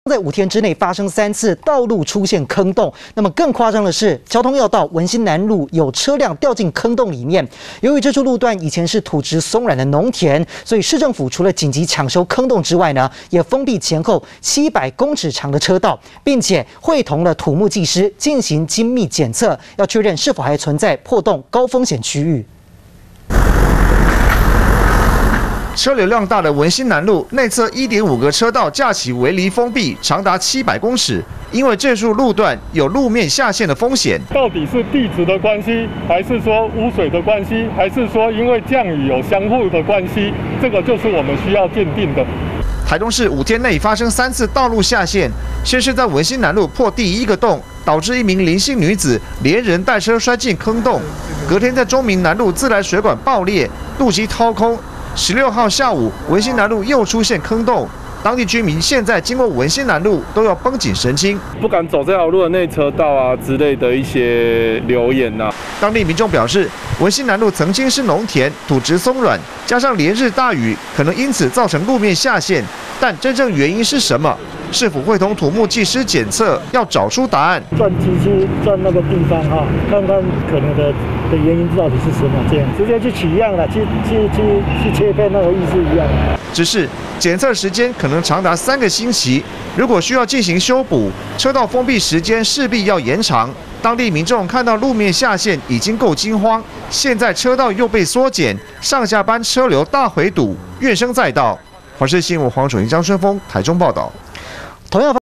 在5天之内发生3次道路出现坑洞，那么更夸张的是，交通要道文心南路有车辆掉进坑洞里面。由于这处路段以前是土质松软的农田，所以市政府除了紧急抢修坑洞之外呢，也封闭前后700公尺长的车道，并且会同了土木技师进行精密检测，要确认是否还存在破洞高风险区域。 车流量大的文心南路内侧1.5个车道架起围篱封闭，长达700公尺。因为这处路段有路面下陷的风险， 到底是地质的关系，还是说污水的关系，还是说因为降雨有相互的关系？这个就是我们需要鉴定的。 台中市5天内发生3次道路下陷，先是在文心南路破第1个洞，导致一名林姓女子连人带车摔进坑洞。隔天在中明南路自来水管爆裂，路基掏空。 16号下午，文心南路又出现坑洞，当地居民现在经过文心南路都要绷紧神经， 不敢走这条路的内车道啊之类的一些留言呐。 当地民众表示，文心南路曾经是农田，土质松软，加上连日大雨，可能因此造成路面下陷，但真正原因是什么？ 市府会同土木技师检测，要找出答案。 钻机器钻那个地方哈，看看可能的原因到底是什么，这样直接去取样了，去切片那个意思一样。 只是检测时间可能长达3个星期，如果需要进行修补，车道封闭时间势必要延长。当地民众看到路面下陷已经够惊慌，现在车道又被缩减，上下班车流大回堵，怨声载道。华视新闻黄楚英、张春峰台中报道。 同样。